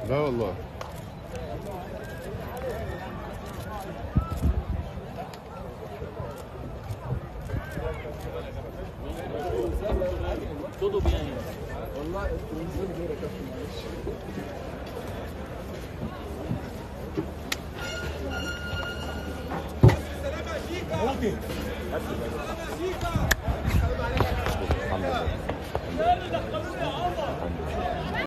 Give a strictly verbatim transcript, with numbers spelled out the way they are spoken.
لا والله. تضرب يعني والله التلفزيون غير يا كابتن معلش. الحمد لله.